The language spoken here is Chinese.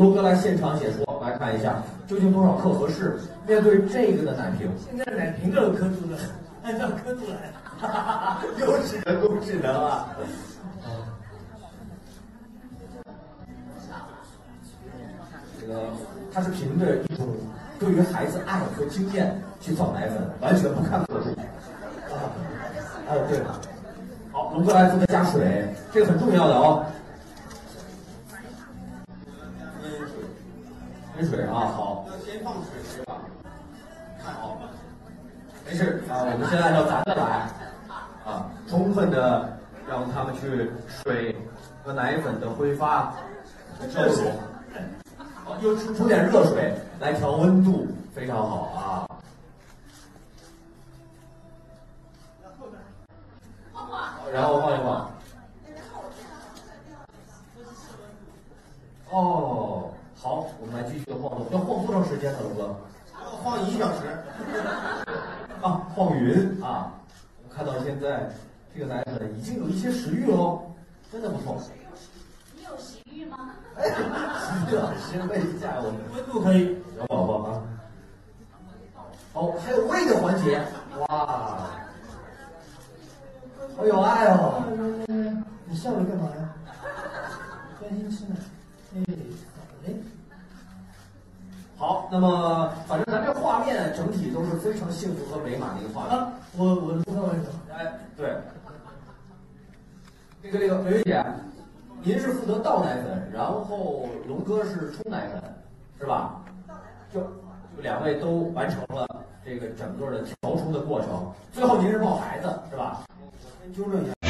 龙哥来现场解说，来看一下究竟多少克合适？面对这个的奶瓶， 现在奶瓶都有刻度了，按照刻度来， 又是人工智能啊！这个它是凭着一种对于孩子爱和经验去造奶粉，完全不看刻度。对了，好，龙哥来负责加水，这个很重要的哦。温水啊，好。 要先放水是吧？看好。 没事啊，我们先按照咱的来啊，充分的让他们去水和奶粉的挥发交融。好，又出点热水来调温度，非常好啊。然后晃一晃。哦，好，我们来继续的晃动，要晃多长时间呢，龙哥？ 要晃1小时。 啊，晃匀啊！我看到现在这个奶粉已经有一些食欲喽，真的不错。 你有食欲吗？ 哎，徐老师问一下我们温度可以， 小宝宝啊。哦，还有喂的环节，哇，好有爱哦！ 你笑着干嘛呀？专心吃呢。哎，好嘞。 好，那么反正咱这画面整体都是非常幸福和美满的一个画面。 啊，我的不看完什么？ 哎，对，这个梅梅姐，您是负责倒奶粉，然后龙哥是冲奶粉，是吧？就两位都完成了这个整个的调冲的过程，最后您是抱孩子，是吧？ 先纠正一下。